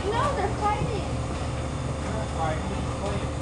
No, they're fighting. They're not fighting, they're just playing.